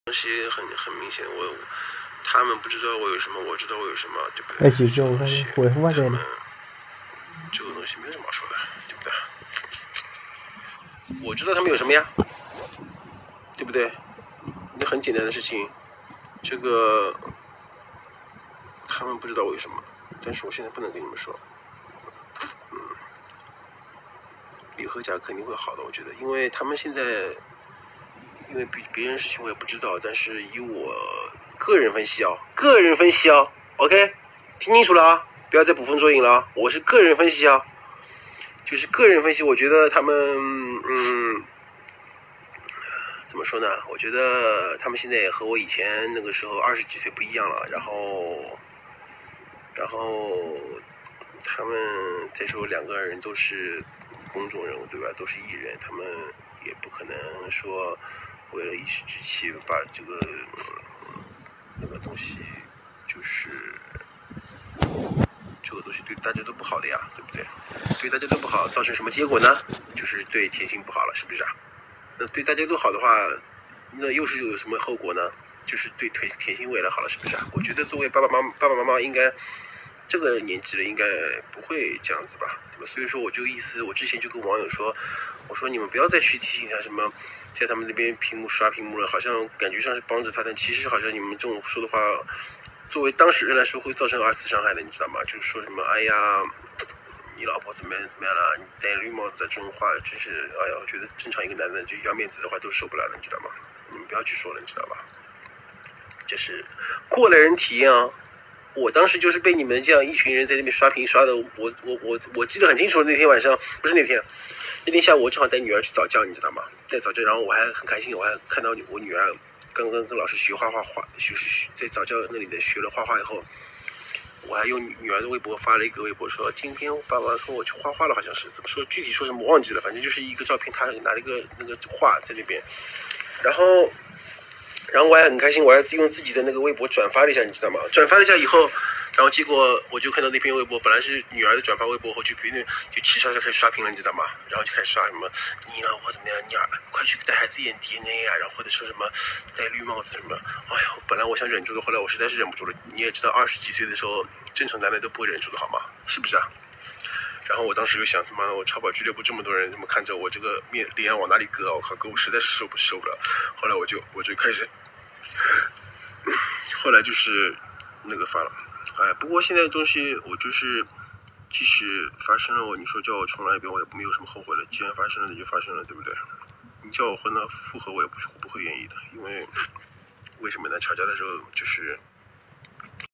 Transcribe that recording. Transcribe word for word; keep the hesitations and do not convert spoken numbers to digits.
东西很很明显，我他们不知道我有什么，我知道我有什么，对不对？ 哎，记住我回复嘛这里。 这个东西没有什么好说的，对不对？我知道他们有什么呀，对不对？那很简单的事情，这个他们不知道我有什么，但是我现在不能跟你们说。嗯，李和甲肯定会好的，我觉得，因为他们现在。因为别别人事情我也不知道，但是以我个人分析啊，个人分析啊 ，OK， 听清楚了啊，不要再捕风捉影了啊，我是个人分析啊，就是个人分析，我觉得他们，嗯，怎么说呢？我觉得他们现在也和我以前那个时候二十几岁不一样了，然后，然后他们再说两个人都是公众人物，对吧？都是艺人，他们也不可能说。为了一时之气，把这个、嗯、那个东西，就是这个东西对大家都不好的呀，对不对？对大家都不好，造成什么结果呢？就是对甜心不好了，是不是啊？那对大家都好的话，那又是有什么后果呢？就是对甜甜心未来好了，是不是啊？我觉得作为爸爸妈妈，爸爸妈妈应该这个年纪了，应该不会这样子吧，对吧？所以说，我就意思，我之前就跟网友说，我说你们不要再去提醒他什么。在他们那边屏幕刷屏幕了，好像感觉上是帮着他，但其实好像你们这种说的话，作为当事人来说会造成二次伤害的，你知道吗？就是说什么，哎呀，你老婆怎么样怎么样了？你戴绿帽子这种话，真是，哎呀，我觉得正常一个男的就要面子的话都受不了的，你知道吗？你们不要去说了，你知道吧？这是过来人体验啊！我当时就是被你们这样一群人在那边刷屏刷的，我我我我记得很清楚，那天晚上不是那天。那天下午我正好带女儿去早教，你知道吗？带早教，然后我还很开心，我还看到我女儿刚刚跟老师学画画画，就是在早教那里的学了画画以后，我还用女儿的微博发了一个微博说，今天我爸爸跟我去画画了，好像是怎么说，具体说什么我忘记了，反正就是一个照片，他拿了一个那个画在那边，然后，然后我还很开心，我还用自己的那个微博转发了一下，你知道吗？转发了一下以后。然后结果我就看到那篇微博，本来是女儿的转发微博后，就别人就齐刷刷开始刷屏了，你知道吗？然后就开始刷什么你老婆怎么样，你儿快去带孩子验 D N A 啊，然后或者说什么戴绿帽子什么，哎呀，本来我想忍住的，后来我实在是忍不住了。你也知道，二十几岁的时候，正常男的都不会忍住的好吗？是不是啊？然后我当时就想，他妈我超跑俱乐部这么多人这么看着我，这个面脸往哪里搁？我靠，哥我实在是受不受不了。后来我就我就开始，后来就是那个发了。哎，不过现在的东西我就是，即使发生了，我你说叫我重来一遍，我也没有什么后悔了。既然发生了，那就发生了，对不对？你叫我和他复合，我也不不会愿意的，因为为什么呢？吵架的时候就是。